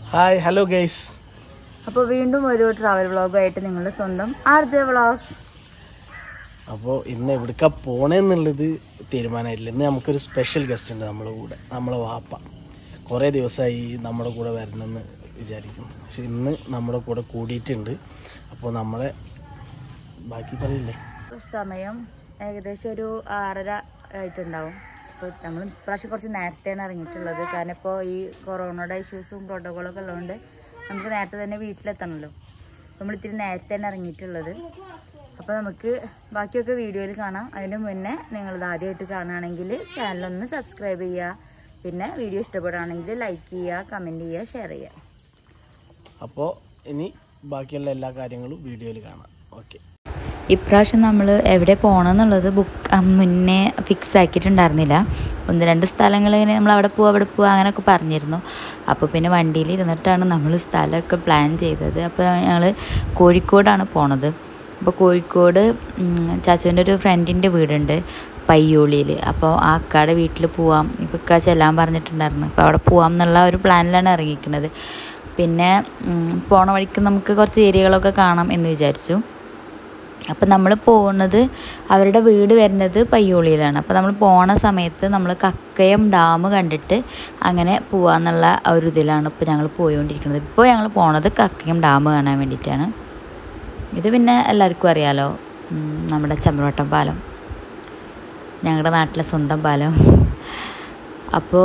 Hi hello guys. അപ്പോൾ വീണ്ടും ഒരു ട്രാവൽ വ്ളോഗായിട്ട് നിങ്ങളുടെ സ്വന്തം RJ വ്ളോഗ്സ്. അപ്പോൾ ഇന്ന് എവിടേക്കാ പോണേന്നുള്ളത് തീരുമാനമായിട്ടില്ല. ഇന്ന് നമുക്കൊരു സ്പെഷ്യൽ ഗസ്റ്റ് ഉണ്ട് നമ്മുടെ കൂടെ. നമ്മളെ വാപ്പ കുറേ ദിവസമായി നമ്മുടെ കൂടെ വരണമെന്ന് വിചാരിക്കും. പക്ഷെ ഇന്ന് നമ്മുടെ കൂടെ കൂടിയിട്ടുണ്ട്. അപ്പോൾ നമ്മളെ ബാക്കി പറയില്ലേ, സമയം ഏകദേശം ഒരു 6:30 ആയിട്ടുണ്ടാവും. അപ്പോൾ നമ്മൾ ഇപ്രാവശ്യം കുറച്ച് നേരത്തെയാണ് ഇറങ്ങിയിട്ടുള്ളത്. കാരണം ഇപ്പോൾ ഈ കൊറോണയുടെ ഇഷ്യൂസും പ്രോട്ടോക്കോളൊക്കെ ഉള്ളതുകൊണ്ട് നമുക്ക് നേരത്തെ തന്നെ വീട്ടിലെത്തണമല്ലോ. നമ്മൾ ഇത്തിരി നേരത്തെ തന്നെ ഇറങ്ങിയിട്ടുള്ളത്. അപ്പോൾ നമുക്ക് ബാക്കിയൊക്കെ വീഡിയോയിൽ കാണാം. അതിന് മുന്നേ നിങ്ങളിത് ആദ്യമായിട്ട് കാണുകയാണെങ്കിൽ ചാനലൊന്ന് സബ്സ്ക്രൈബ് ചെയ്യുക. പിന്നെ വീഡിയോ ഇഷ്ടപ്പെടുകയാണെങ്കിൽ ലൈക്ക് ചെയ്യുക, കമൻറ്റ് ചെയ്യുക, ഷെയർ ചെയ്യുക. അപ്പോൾ ഇനി ബാക്കിയുള്ള എല്ലാ കാര്യങ്ങളും വീഡിയോയിൽ കാണാം. ഓക്കെ. ഇപ്രാവശ്യം നമ്മൾ എവിടെ പോകണമെന്നുള്ളത് മുന്നേ ഫിക്സ് ആക്കിയിട്ടുണ്ടായിരുന്നില്ല. 1-2 സ്ഥലങ്ങൾ ഇങ്ങനെ നമ്മൾ അവിടെ പോവുക അങ്ങനെയൊക്കെ പറഞ്ഞിരുന്നു. അപ്പോൾ പിന്നെ വണ്ടിയിൽ ഇരുന്നിട്ടാണ് നമ്മൾ സ്ഥലമൊക്കെ പ്ലാൻ ചെയ്തത്. അപ്പോൾ ഞങ്ങൾ കോഴിക്കോടാണ് പോണത്. അപ്പോൾ കോഴിക്കോട് ചാച്ചുവിൻ്റെ ഒരു ഫ്രണ്ടിൻ്റെ വീടുണ്ട് പയ്യോളിയിൽ. അപ്പോൾ ആ അക്കയുടെ വീട്ടിൽ പോവാം, ഇപ്പോൾ അക്ക ചെല്ലാൻ പറഞ്ഞിട്ടുണ്ടായിരുന്നു. അപ്പോൾ അവിടെ പോവാം എന്നുള്ള ഒരു പ്ലാനിലാണ് ഇറങ്ങിയിരിക്കുന്നത്. പിന്നെ പോണ വഴിക്ക് നമുക്ക് കുറച്ച് ഏരിയകളൊക്കെ കാണാം എന്ന് വിചാരിച്ചു. അപ്പോൾ നമ്മൾ പോകുന്നത്, അവരുടെ വീട് വരുന്നത് പയ്യോളിയിലാണ്. അപ്പോൾ നമ്മൾ പോണ സമയത്ത് നമ്മൾ കക്കയം ഡാം കണ്ടിട്ട് അങ്ങനെ പോകാമെന്നുള്ള ഒരു ഇതിലാണ് ഇപ്പോൾ ഞങ്ങൾ പോയിക്കൊണ്ടിരിക്കുന്നത്. ഇപ്പോൾ ഞങ്ങൾ പോണത് കക്കയം ഡാം കാണാൻ വേണ്ടിയിട്ടാണ്. ഇത് പിന്നെ എല്ലാവർക്കും അറിയാലോ, നമ്മുടെ ചമ്രവട്ടം പാലം, ഞങ്ങളുടെ നാട്ടിലെ സ്വന്തം പാലം. അപ്പോൾ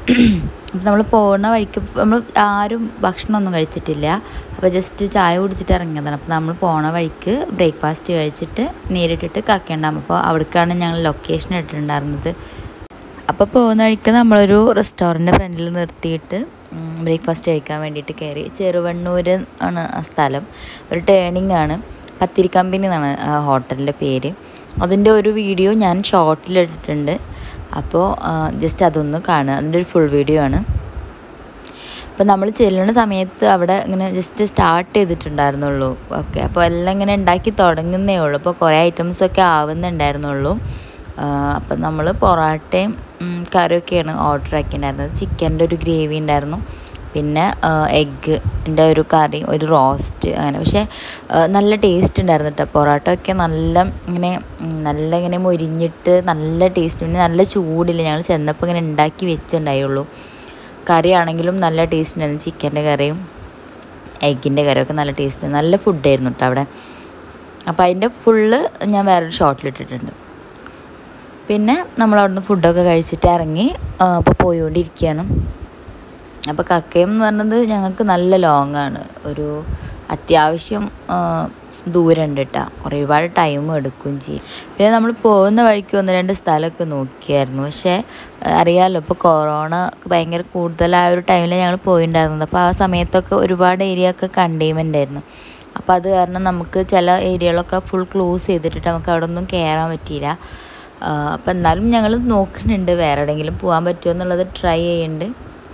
നമ്മൾ പോകുന്ന വഴിക്ക് നമ്മൾ ആരും ഭക്ഷണമൊന്നും കഴിച്ചിട്ടില്ല. അപ്പോൾ ജസ്റ്റ് ചായ കുടിച്ചിട്ട് ഇറങ്ങിയതാണ്. അപ്പോൾ നമ്മൾ പോണ വഴിക്ക് ബ്രേക്ക്ഫാസ്റ്റ് കഴിച്ചിട്ട് നേരിട്ടിട്ട് കക്കയുണ്ടാകും. അപ്പോൾ അവിടേക്കാണ് ഞങ്ങൾ ലൊക്കേഷൻ ഇട്ടിട്ടുണ്ടായിരുന്നത്. അപ്പോൾ പോകുന്ന വഴിക്ക് നമ്മളൊരു റെസ്റ്റോറൻറ്റ് ഫ്രണ്ടിൽ നിർത്തിയിട്ട് ബ്രേക്ക്ഫാസ്റ്റ് കഴിക്കാൻ വേണ്ടിയിട്ട് കയറി. ചെറുവണ്ണൂർ ആണ് ആ സ്ഥലം. ഒരു ടേണിംഗ് ആണ്. പത്തിരി കമ്പനി എന്നാണ് ഹോട്ടലിൻ്റെ പേര്. അതിൻ്റെ ഒരു വീഡിയോ ഞാൻ ഷോർട്ടിലിട്ടിട്ടുണ്ട്. അപ്പോൾ ജസ്റ്റ് അതൊന്ന് കാണുക. അതിൻ്റെ ഒരു ഫുൾ വീഡിയോ ആണ്. അപ്പോൾ നമ്മൾ ചെല്ലുന്ന സമയത്ത് അവിടെ ഇങ്ങനെ ജസ്റ്റ് സ്റ്റാർട്ട് ചെയ്തിട്ടുണ്ടായിരുന്നുള്ളൂ. ഓക്കെ. അപ്പോൾ എല്ലാം ഇങ്ങനെ ഉണ്ടാക്കി തുടങ്ങുന്നേ ഉള്ളൂ. അപ്പോൾ കുറേ ഐറ്റംസൊക്കെ ആവുന്നുണ്ടായിരുന്നുള്ളൂ. അപ്പം നമ്മൾ പൊറാട്ടയും കറിയൊക്കെയാണ് ഓർഡർ ആക്കിയിട്ടുണ്ടായിരുന്നത്. ചിക്കൻ്റെ ഒരു ഗ്രേവി ഉണ്ടായിരുന്നു, പിന്നെ എഗ്ഗിൻ്റെ ഒരു കറി, ഒരു റോസ്റ്റ്, അങ്ങനെ. പക്ഷേ നല്ല ടേസ്റ്റ് ഉണ്ടായിരുന്നു കേട്ടോ. പൊറോട്ട ഒക്കെ നല്ല ഇങ്ങനെ മൊരിഞ്ഞിട്ട് നല്ല ടേസ്റ്റ്. പിന്നെ നല്ല ചൂടില്ല. ഞങ്ങൾ ചെന്നപ്പോൾ ഇങ്ങനെ ഉണ്ടാക്കി വെച്ചിട്ടുണ്ടായുള്ളൂ. കറി ആണെങ്കിലും നല്ല ടേസ്റ്റ് ഉണ്ടായിരുന്നു. ചിക്കൻ്റെ കറിയും എഗ്ഗിൻ്റെ കറിയൊക്കെ നല്ല ടേസ്റ്റ്, നല്ല ഫുഡായിരുന്നു കേട്ടോ അവിടെ. അപ്പോൾ അതിൻ്റെ ഫുള്ള് ഞാൻ വേറൊരു ഷോട്ടിലിട്ടിട്ടുണ്ട്. പിന്നെ നമ്മൾ അവിടുന്ന് ഫുഡൊക്കെ കഴിച്ചിട്ട് ഇറങ്ങി അപ്പോൾ പോയിക്കൊണ്ടിരിക്കുകയാണ്. അപ്പോൾ കക്കയം എന്ന് പറഞ്ഞത് ഞങ്ങൾക്ക് നല്ല ലോങ്ങാണ്. ഒരു അത്യാവശ്യം ദൂരമുണ്ട് കേട്ടോ. ഒരുപാട് ടൈം എടുക്കുകയും ചെയ്യും. പിന്നെ നമ്മൾ പോകുന്ന വഴിക്ക് 1-2 സ്ഥലമൊക്കെ നോക്കിയായിരുന്നു. പക്ഷേ അറിയാമല്ലോ, ഇപ്പോൾ കൊറോണ ഭയങ്കര കൂടുതലായ ഒരു ടൈമിലാണ് ഞങ്ങൾ പോയിട്ടുണ്ടായിരുന്നത്. അപ്പോൾ ആ സമയത്തൊക്കെ ഒരുപാട് ഏരിയ ഒക്കെ കണ്ടെയ്ൻമെൻ്റ് ആയിരുന്നു. അപ്പോൾ അത് കാരണം നമുക്ക് ചില ഏരിയകളൊക്കെ ഫുൾ ക്ലോസ് ചെയ്തിട്ട് നമുക്ക് അവിടെ ഒന്നും കയറാൻ പറ്റിയില്ല. അപ്പോൾ എന്നാലും ഞങ്ങൾ നോക്കുന്നുണ്ട് വേറെ എവിടെയെങ്കിലും പോകാൻ പറ്റുമോ എന്നുള്ളത് ട്രൈ ചെയ്യുന്നുണ്ട്.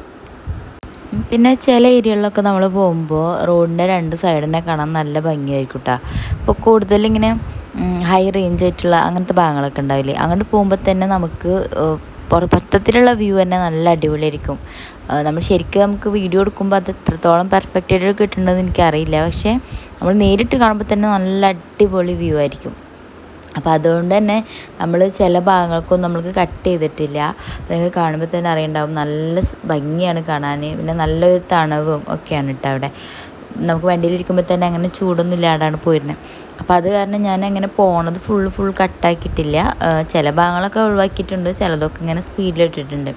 പിന്നെ ചില ഏരിയകളിലൊക്കെ നമ്മൾ പോകുമ്പോൾ റോഡിൻ്റെ 2 സൈഡിനെ കാണാൻ നല്ല ഭംഗിയായിരിക്കും കേട്ടോ. ഇപ്പോൾ കൂടുതലിങ്ങനെ ഹൈ റേഞ്ച് ആയിട്ടുള്ള അങ്ങനത്തെ ഭാഗങ്ങളൊക്കെ ഉണ്ടാവില്ലേ, അങ്ങോട്ട് പോകുമ്പോൾ തന്നെ നമുക്ക് മൊത്തത്തിലുള്ള വ്യൂ തന്നെ നല്ല അടിപൊളിയായിരിക്കും. നമ്മൾ ശരിക്കും നമുക്ക് വീഡിയോ എടുക്കുമ്പോൾ അത് എത്രത്തോളം പെർഫെക്റ്റ് ആയിട്ട് കിട്ടുന്നുണ്ടെന്ന് എനിക്കറിയില്ല. പക്ഷേ നമ്മൾ നേരിട്ട് കാണുമ്പോൾ തന്നെ നല്ല അടിപൊളി വ്യൂ ആയിരിക്കും. അപ്പോൾ അതുകൊണ്ട് തന്നെ നമ്മൾ ചില ഭാഗങ്ങൾക്കൊന്നും നമ്മൾക്ക് കട്ട് ചെയ്തിട്ടില്ല. നിങ്ങൾക്ക് കാണുമ്പോൾ തന്നെ അറിയുണ്ടാവും നല്ല ഭംഗിയാണ് കാണാൻ. പിന്നെ നല്ലൊരു തണവും ഒക്കെയാണ് കേട്ടോ അവിടെ. നമുക്ക് വണ്ടിയിലിരിക്കുമ്പോൾ തന്നെ അങ്ങനെ ചൂടൊന്നും ഇല്ലാണ്ടാണ് പോയിരുന്നത്. അപ്പോൾ അത് കാരണം ഞാൻ അങ്ങനെ പോണത് ഫുൾ കട്ടാക്കിയിട്ടില്ല. ചില ഭാഗങ്ങളൊക്കെ ഒഴിവാക്കിയിട്ടുണ്ട്, ചിലതൊക്കെ ഇങ്ങനെ സ്പീഡിലിട്ടിട്ടുണ്ട്.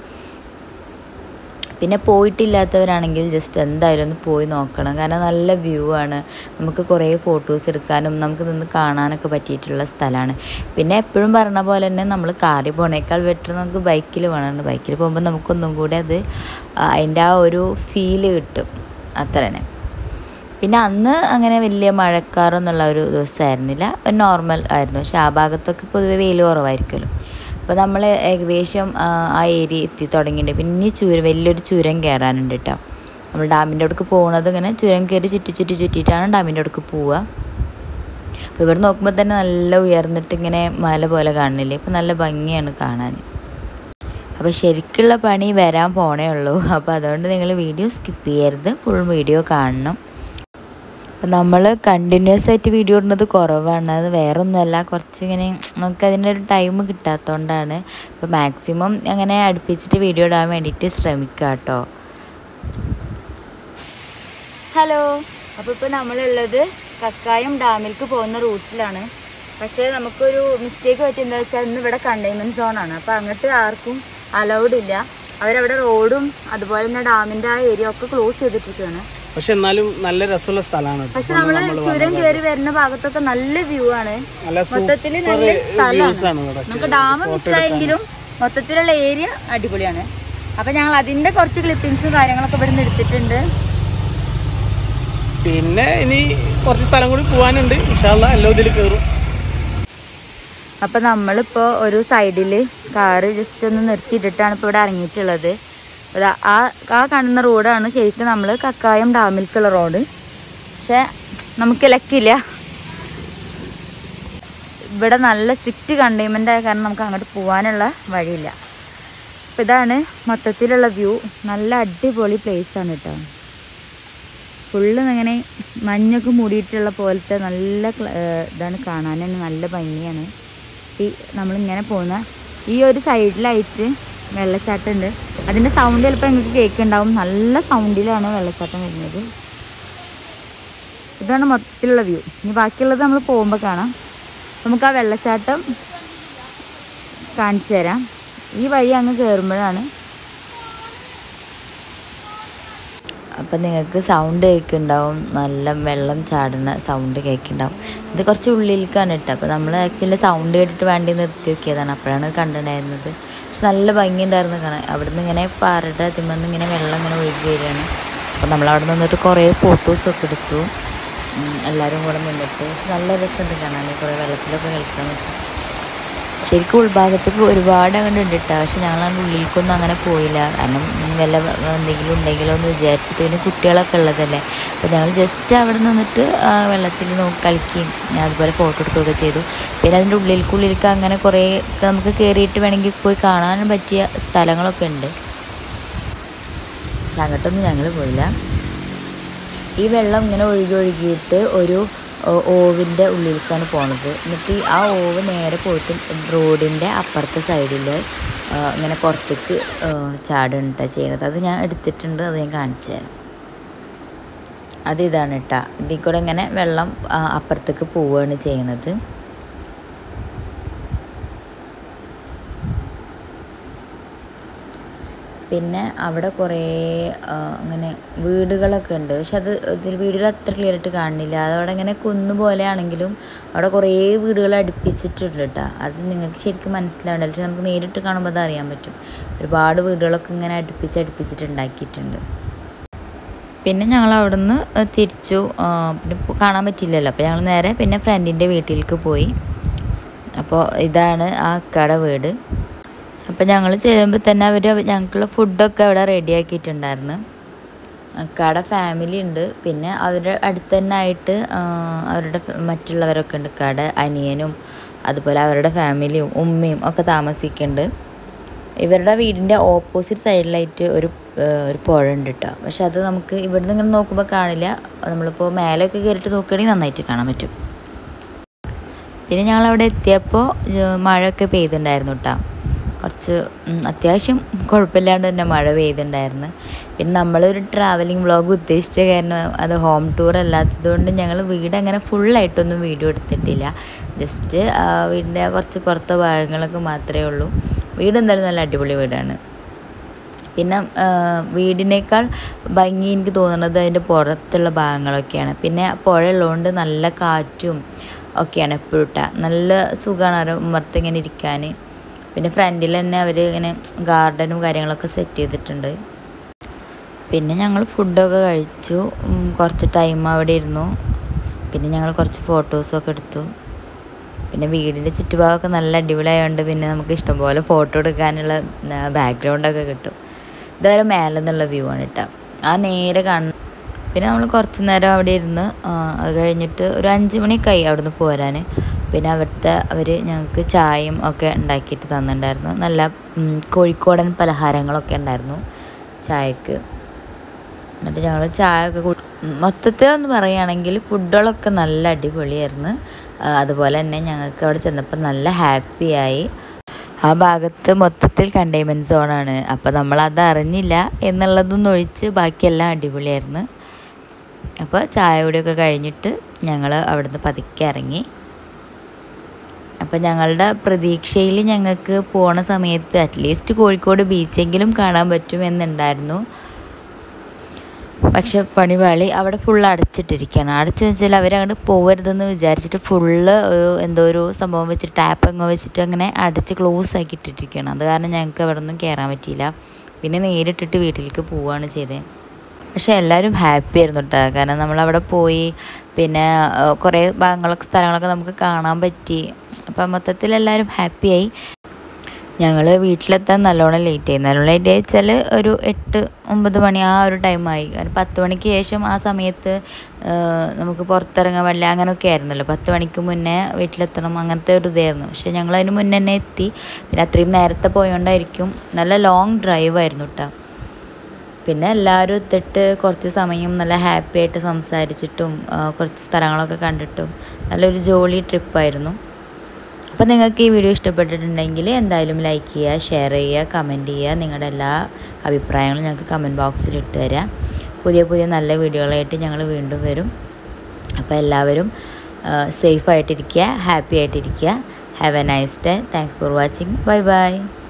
പിന്നെ പോയിട്ടില്ലാത്തവരാണെങ്കിൽ ജസ്റ്റ് എന്തായാലും ഒന്ന് പോയി നോക്കണം. കാരണം നല്ല വ്യൂ ആണ്. നമുക്ക് കുറേ ഫോട്ടോസ് എടുക്കാനും നമുക്ക് നിന്ന് കാണാനൊക്കെ പറ്റിയിട്ടുള്ള സ്ഥലമാണ്. പിന്നെ എപ്പോഴും പറഞ്ഞ പോലെ തന്നെ നമ്മൾ കാറിൽ പോണേക്കാൾ ബെറ്റർ നമുക്ക് ബൈക്കിൽ പോകണം. ബൈക്കിൽ പോകുമ്പോൾ നമുക്കൊന്നും കൂടി അതിൻ്റെ ആ ഒരു ഫീല് കിട്ടും, അത്ര തന്നെ. പിന്നെ അന്ന് അങ്ങനെ വലിയ മഴക്കാറൊന്നുള്ള ഒരു ദിവസമായിരുന്നില്ല, ഒരു നോർമൽ ആയിരുന്നു. പക്ഷേ ആ ഭാഗത്തൊക്കെ പൊതുവെ വെയിൽ കുറവായിരിക്കുമല്ലോ. അപ്പോൾ നമ്മൾ ഏകദേശം ആ ഏരിയ എത്തി തുടങ്ങിയിട്ടുണ്ട്. പിന്നെ വലിയൊരു ചുരം കയറാനുണ്ട് കേട്ടോ. നമ്മൾ ഡാമിൻ്റെ അവിടേക്ക് പോകുന്നത് ഇങ്ങനെ ചുരം കയറി ചുറ്റിയിട്ടാണ് ഡാമിൻ്റെ അവിടേക്ക് പോവുക. അപ്പോൾ ഇവിടെ നോക്കുമ്പോൾ തന്നെ നല്ല ഉയർന്നിട്ട് ഇങ്ങനെ മല പോലെ കാണുന്നില്ലേ. അപ്പോൾ നല്ല ഭംഗിയാണ് കാണാൻ. അപ്പോൾ അപ്പോൾ ശരിക്കുള്ള പണി വരാൻ പോണേ ഉള്ളൂ. അപ്പോൾ അതുകൊണ്ട് നിങ്ങൾ വീഡിയോ സ്കിപ്പ് ചെയ്യരുത്, ഫുൾ വീഡിയോ കാണണം. അപ്പം നമ്മൾ കണ്ടിന്യൂസ് ആയിട്ട് വീഡിയോ ഇടുന്നത് കുറവാണ്. അത് വേറെ ഒന്നുമല്ല, കുറച്ചിങ്ങനെ നമുക്കതിൻ്റെ ഒരു ടൈം കിട്ടാത്തതുകൊണ്ടാണ്. അപ്പോൾ മാക്സിമം അങ്ങനെ അടുപ്പിച്ചിട്ട് വീഡിയോ ഇടാൻ വേണ്ടിയിട്ട് ശ്രമിക്കുക കേട്ടോ. ഹലോ, അപ്പോൾ ഇപ്പോൾ നമ്മളുള്ളത് കക്കായം ഡാമിലേക്ക് പോകുന്ന റൂട്ടിലാണ്. പക്ഷേ നമുക്കൊരു മിസ്റ്റേക്ക് പറ്റിയെന്താ വെച്ചാൽ ഇന്ന് ഇവിടെ കണ്ടെയ്ൻമെൻറ്റ് സോണാണ്. അപ്പോൾ അങ്ങോട്ട് ആർക്കും അലൗഡ് ഇല്ല. അവരവിടെ റോഡും അതുപോലെ തന്നെ ഡാമിൻ്റെ ആ ഏരിയ ഒക്കെ ക്ലോസ് ചെയ്തിട്ടിരിക്കുകയാണ്. പക്ഷെ എന്നാലും നല്ല രസമുള്ള സ്ഥലമാണ്. പക്ഷെ നമ്മള് ചുരം കയറി വരുന്ന ഭാഗത്തൊക്കെ നല്ല വ്യൂ ആണ്. മൊത്തത്തില് നല്ല സ്ഥലമാണ്. നമുക്ക് ഡാം മിസ്സായെങ്കിലും മൊത്തത്തിലുള്ള ഏരിയ അടിപൊളിയാണ്. അപ്പൊ ഞങ്ങൾ അതിന്റെ കുറച്ച് ക്ലിപ്പിങ്സും കാര്യങ്ങളൊക്കെ ഇവിടെ നിന്ന് എടുത്തിട്ടുണ്ട്. പിന്നെ ഇനി കുറച്ച് സ്ഥലം കൂടി പോകാനുണ്ട്. ഇൻഷാ അല്ലാഹ് എല്ലാം ഇതിൽ കയറും. അപ്പൊ നമ്മളിപ്പോ ഒരു സൈഡില് കാറ് ജസ്റ്റ് ഒന്ന് നിർത്തിയിട്ടിട്ടാണ് ഇപ്പൊ ഇവിടെ ഇറങ്ങിയിട്ടുള്ളത്. ആ കാണുന്ന റോഡാണ് ശരിക്കും നമ്മൾ കക്കായം ഡാമിലേക്കുള്ള റോഡ്. പക്ഷെ നമുക്ക് ലക്കില്ല, ഇവിടെ നല്ല സ്ട്രിക്റ്റ് കണ്ടെയ്ൻമെൻ്റ് ആയ കാരണം നമുക്ക് അങ്ങോട്ട് പോകാനുള്ള വഴിയില്ല. അപ്പം ഇതാണ് മൊത്തത്തിലുള്ള വ്യൂ. നല്ല അടിപൊളി പ്ലേസാണ് കേട്ടോ. ഫുള്ള് ഇങ്ങനെ മഞ്ഞൊക്കെ മൂടിയിട്ടുള്ള പോലത്തെ നല്ല ഇതാണ്, കാണാൻ തന്നെ നല്ല ഭംഗിയാണ്. ഈ നമ്മളിങ്ങനെ പോകുന്ന ഈ ഒരു സൈഡിലായിട്ട് വെള്ളച്ചാട്ടം ഉണ്ട്. അതിൻ്റെ സൗണ്ട് ചിലപ്പോൾ നിങ്ങൾക്ക് കേൾക്കുന്നുണ്ടാവും. നല്ല സൗണ്ടിലാണ് വെള്ളച്ചാട്ടം വരുന്നത്. ഇതാണ് മൊത്തത്തിലുള്ള വ്യൂ. ഇനി ബാക്കിയുള്ളത് നമ്മൾ പോകുമ്പോൾ കാണാം. നമുക്ക് ആ വെള്ളച്ചാട്ടം കാണിച്ചു തരാം. ഈ വഴി അങ്ങ് കയറുമ്പോഴാണ്. അപ്പം നിങ്ങൾക്ക് സൗണ്ട് കേൾക്കുന്നുണ്ടാവും, നല്ല വെള്ളം ചാടുന്ന സൗണ്ട് കേൾക്കുന്നുണ്ടാവും. ഇത് കുറച്ച് ഉള്ളിലേക്കാണ് കേട്ടോ. അപ്പോൾ നമ്മൾ ആക്ച്വലി സൗണ്ട് കേട്ടിട്ട് വേണ്ടി നിർത്തി നോക്കിയതാണ്. അപ്പോഴാണ് കണ്ടിട്ടുണ്ടായിരുന്നത്. പക്ഷെ നല്ല ഭംഗിയുണ്ടായിരുന്നു കാണാൻ. അവിടെ നിന്ന് ഇങ്ങനെ പാറയുടെ അതിമെന്ന് ഇങ്ങനെ വെള്ളം ഇങ്ങനെ ഒഴുകി വരികയാണ്. അപ്പോൾ നമ്മളവിടെ നിന്നിട്ട് കുറേ ഫോട്ടോസൊക്കെ എടുത്തു എല്ലാവരും കൂടെ നിന്നിട്ട്. പക്ഷെ നല്ല രസമുണ്ട് കാണാൻ, കുറേ വെള്ളത്തിലൊക്കെ കളിക്കാൻ പറ്റും. ശരിക്കും ഉൾഭാഗത്തേക്ക് ഒരുപാട് അങ്ങോട്ട് ഉണ്ട് കേട്ടോ. പക്ഷെ ഞങ്ങളാണ് ഉള്ളിലേക്കൊന്നും അങ്ങനെ പോയില്ല. കാരണം വല്ല എന്തെങ്കിലും ഉണ്ടെങ്കിലോ എന്ന് വിചാരിച്ചിട്ട്. പിന്നെ കുട്ടികളൊക്കെ ഉള്ളതല്ലേ. അപ്പോൾ ഞങ്ങൾ ജസ്റ്റ് അവിടെ നിന്നിട്ട് വെള്ളത്തിൽ കളിക്കുകയും അതുപോലെ ഫോട്ടോ എടുക്കുകയൊക്കെ ചെയ്തു. പിന്നെ അതിൻ്റെ ഉള്ളിലേക്ക് അങ്ങനെ കുറേ നമുക്ക് കയറിയിട്ട് വേണമെങ്കിൽ പോയി കാണാനും പറ്റിയ സ്ഥലങ്ങളൊക്കെ ഉണ്ട്. പക്ഷെ അങ്ങോട്ടൊന്നും ഞങ്ങൾ പോയില്ല. ഈ വെള്ളം ഇങ്ങനെ ഒഴുകിയിട്ട് ഒരു ഓവിൻ്റെ ഉള്ളിലേക്കാണ് പോണത്. എന്നിട്ട് ആ ഓവ് നേരെ പോയിട്ട് റോഡിൻ്റെ അപ്പുറത്തെ സൈഡിൽ ഇങ്ങനെ പുറത്തേക്ക് ചാടുകയാണ് ചെയ്യുന്നത്. അത് ഞാൻ എടുത്തിട്ടുണ്ട്, അത് ഞാൻ കാണിച്ചു തരാം. അത് ഇതാണ് കേട്ടോ. ഇതിൽ കൂടെ ഇങ്ങനെ വെള്ളം അപ്പുറത്തേക്ക് പോവുകയാണ് ചെയ്യണത്. പിന്നെ അവിടെ കുറേ അങ്ങനെ വീടുകളൊക്കെ ഉണ്ട്. പക്ഷെ അത് ഇതിൽ വീടുകൾ അത്ര ക്ലിയർ ആയിട്ട് കാണുന്നില്ല. അതവിടെ ഇങ്ങനെ കുന്ന് പോലെയാണെങ്കിലും അവിടെ കുറേ വീടുകൾ അടുപ്പിച്ചിട്ടുണ്ട് കേട്ടോ. അത് നിങ്ങൾക്ക് ശരിക്കും മനസ്സിലാവണ്ട. പക്ഷെ നമുക്ക് നേരിട്ട് കാണുമ്പോൾ അത് അറിയാൻ പറ്റും. ഒരുപാട് വീടുകളൊക്കെ ഇങ്ങനെ അടുപ്പിച്ചിട്ട് ഉണ്ടാക്കിയിട്ടുണ്ട്. പിന്നെ ഞങ്ങൾ അവിടെ നിന്ന് തിരിച്ചു. പിന്നെ കാണാൻ പറ്റില്ലല്ലോ. അപ്പോൾ ഞങ്ങൾ നേരെ പിന്നെ ഫ്രണ്ടിൻ്റെ വീട്ടിലേക്ക് പോയി. അപ്പോൾ ഇതാണ് ആ അക്കയുടെ വീട്. അപ്പോൾ ഞങ്ങൾ ചെയ്യുമ്പോൾ തന്നെ അവർ ഞങ്ങൾക്കുള്ള ഫുഡൊക്കെ അവിടെ റെഡിയാക്കിയിട്ടുണ്ടായിരുന്നു. അക്കയുടെ ഫാമിലി ഉണ്ട്. പിന്നെ അവരുടെ അടുത്ത് തന്നെ ആയിട്ട് അവരുടെ മറ്റുള്ളവരൊക്കെ ഉണ്ട്. അക്കയുടെ അനിയനും അതുപോലെ അവരുടെ ഫാമിലിയും ഉമ്മയും ഒക്കെ താമസിക്കുന്നുണ്ട്. ഇവരുടെ വീടിൻ്റെ ഓപ്പോസിറ്റ് സൈഡിലായിട്ട് ഒരു പുഴ ഉണ്ട് കേട്ടോ. പക്ഷെ അത് നമുക്ക് ഇവിടുന്ന് ഇങ്ങനെ നോക്കുമ്പോൾ കാണില്ല. നമ്മളിപ്പോൾ മേലെയൊക്കെ കയറിയിട്ട് നോക്കുകയാണെങ്കിൽ നന്നായിട്ട് കാണാൻ പറ്റും. പിന്നെ ഞങ്ങളവിടെ എത്തിയപ്പോൾ മഴയൊക്കെ പെയ്തിട്ടുണ്ടായിരുന്നു കേട്ടോ. കുറച്ച് അത്യാവശ്യം കുഴപ്പമില്ലാണ്ട് തന്നെ മഴ പെയ്തിട്ടുണ്ടായിരുന്നു. പിന്നെ നമ്മളൊരു ട്രാവലിംഗ് വ്ളോഗ് ഉദ്ദേശിച്ച കാരണം അത് ഹോം ടൂർ അല്ലാത്തതുകൊണ്ട് ഞങ്ങൾ വീട് അങ്ങനെ ഫുള്ളായിട്ടൊന്നും വീഡിയോ എടുത്തിട്ടില്ല. ജസ്റ്റ് വീടിൻ്റെ കുറച്ച് പുറത്തെ ഭാഗങ്ങളൊക്കെ മാത്രമേ ഉള്ളൂ. വീട് എന്തായാലും നല്ല അടിപൊളി വീടാണ്. പിന്നെ വീടിനേക്കാൾ ഭംഗി എനിക്ക് തോന്നുന്നത് അതിൻ്റെ പുറത്തുള്ള ഭാഗങ്ങളൊക്കെയാണ്. പിന്നെ പുഴ ഉള്ളതുകൊണ്ട് നല്ല കാറ്റും ഒക്കെയാണ് എപ്പോഴും ഇട്ടാൽ. നല്ല സുഖമാണ് ഉമ്മർത്ത് ഇങ്ങനെ ഇരിക്കാൻ. പിന്നെ ഫ്രണ്ടിൽ തന്നെ അവർ ഇങ്ങനെ ഗാർഡനും കാര്യങ്ങളൊക്കെ സെറ്റ് ചെയ്തിട്ടുണ്ട്. പിന്നെ ഞങ്ങൾ ഫുഡൊക്കെ കഴിച്ചു. കുറച്ച് ടൈം അവിടെ ഇരുന്നു. പിന്നെ ഞങ്ങൾ കുറച്ച് ഫോട്ടോസൊക്കെ എടുത്തു. പിന്നെ വീടിൻ്റെ ചുറ്റുഭാഗമൊക്കെ നല്ല അടിപൊളിയായതുകൊണ്ട് പിന്നെ നമുക്ക് ഇഷ്ടംപോലെ ഫോട്ടോ എടുക്കാനുള്ള ബാക്ക്ഗ്രൗണ്ടൊക്കെ കിട്ടും. ഇതുവരെ മേലെ നിന്നുള്ള വ്യൂ ആണ് കേട്ടോ. ആ നേരെ കാണുന്ന. പിന്നെ നമ്മൾ കുറച്ച് നേരം അവിടെ ഇരുന്ന് അത് കഴിഞ്ഞിട്ട് ഒരു 5 മണിയൊക്കെ ആയി അവിടെ നിന്ന് പോരാൻ. പിന്നെ അവിടുത്തെ അവർ ഞങ്ങൾക്ക് ചായയും ഒക്കെ ഉണ്ടാക്കിയിട്ട് തന്നിട്ടുണ്ടായിരുന്നു. നല്ല കോഴിക്കോടൻ പലഹാരങ്ങളൊക്കെ ഉണ്ടായിരുന്നു ചായക്ക്. എന്നിട്ട് ഞങ്ങൾ ചായ ഒക്കെ മൊത്തത്തിൽ ഒന്ന് പറയുകയാണെങ്കിൽ ഫുഡുകളൊക്കെ നല്ല അടിപൊളിയായിരുന്നു. അതുപോലെ തന്നെ ഞങ്ങൾക്ക് അവിടെ ചെന്നപ്പോൾ നല്ല ഹാപ്പിയായി. ആ ഭാഗത്ത് മൊത്തത്തിൽ കണ്ടെയ്ൻമെൻറ്റ് സോണാണ്. അപ്പോൾ നമ്മളത് അറിഞ്ഞില്ല എന്നുള്ളതൊന്നും ഒഴിച്ച് ബാക്കിയെല്ലാം അടിപൊളിയായിരുന്നു. അപ്പോൾ ചായ കൂടിയൊക്കെ കഴിഞ്ഞിട്ട് ഞങ്ങൾ അവിടുന്ന് പതുക്കെ ഇറങ്ങി. അപ്പോൾ ഞങ്ങളുടെ പ്രതീക്ഷയിൽ ഞങ്ങൾക്ക് പോണ സമയത്ത് അറ്റ്ലീസ്റ്റ് കോഴിക്കോട് ബീച്ചെങ്കിലും കാണാൻ പറ്റുമെന്നുണ്ടായിരുന്നു. പക്ഷെ പണിപാളി, അവിടെ ഫുള്ള് അടച്ചിട്ടിരിക്കുകയാണ്. അടച്ചു വെച്ചാൽ അവരങ്ങോട്ട് പോകരുതെന്ന് വിചാരിച്ചിട്ട് ഫുള്ള് എന്തോ ഒരു സംഭവം വെച്ചിട്ട് ടാപ്പ് അങ്ങ് വെച്ചിട്ട് അങ്ങനെ അടച്ച് ക്ലോസ് ആക്കി ഇട്ടിരിക്കുകയാണ്. അത് കാരണം ഞങ്ങൾക്ക് അവിടെ ഒന്നും കയറാൻ പറ്റിയില്ല. പിന്നെ നേരിട്ടിട്ട് വീട്ടിലേക്ക് പോവുകയാണ് ചെയ്തത്. പക്ഷേ എല്ലാവരും ഹാപ്പി ആയിരുന്നു കേട്ടോ. കാരണം നമ്മളവിടെ പോയി പിന്നെ കുറേ സ്ഥലങ്ങളൊക്കെ നമുക്ക് കാണാൻ പറ്റി. അപ്പം മൊത്തത്തിൽ എല്ലാവരും ഹാപ്പിയായി. ഞങ്ങൾ വീട്ടിലെത്താൻ നല്ലോണം ലേറ്റായി. നല്ലോണം ലേറ്റ് വെച്ചാൽ ഒരു 8-9 മണി ആ ഒരു ടൈമായി. കാരണം 10 മണിക്ക് ശേഷം ആ സമയത്ത് നമുക്ക് പുറത്തിറങ്ങാൻ പാടില്ല അങ്ങനെയൊക്കെ ആയിരുന്നല്ലോ. 10 മണിക്ക് മുന്നേ വീട്ടിലെത്തണം അങ്ങനത്തെ ഒരു ഇതായിരുന്നു. പക്ഷേ ഞങ്ങൾ അതിന് മുന്നേ തന്നെ എത്തി. പിന്നെ അത്രയും നേരത്തെ പോയോണ്ടായിരിക്കും. നല്ല ലോങ് ഡ്രൈവ് ആയിരുന്നു കേട്ടോ. പിന്നെ എല്ലാവരും എത്തിയിട്ട് കുറച്ച് സമയം നല്ല ഹാപ്പി ആയിട്ട് സംസാരിച്ചിട്ടും കുറച്ച് സ്ഥലങ്ങളൊക്കെ കണ്ടിട്ടും നല്ലൊരു ജോളി ട്രിപ്പായിരുന്നു. അപ്പോൾ നിങ്ങൾക്ക് ഈ വീഡിയോ ഇഷ്ടപ്പെട്ടിട്ടുണ്ടെങ്കിൽ എന്തായാലും ലൈക്ക് ചെയ്യുക, ഷെയർ ചെയ്യുക, കമൻറ്റ് ചെയ്യുക. നിങ്ങളുടെ എല്ലാ അഭിപ്രായങ്ങളും ഞങ്ങൾക്ക് കമൻറ്റ് ബോക്സിൽ ഇട്ട് തരാം. പുതിയ നല്ല വീഡിയോകളായിട്ട് ഞങ്ങൾ വീണ്ടും വരും. അപ്പോൾ എല്ലാവരും സേഫായിട്ടിരിക്കുക, ഹാപ്പി ആയിട്ടിരിക്കുക. Have a nice day. Thanks for watching. Bye by.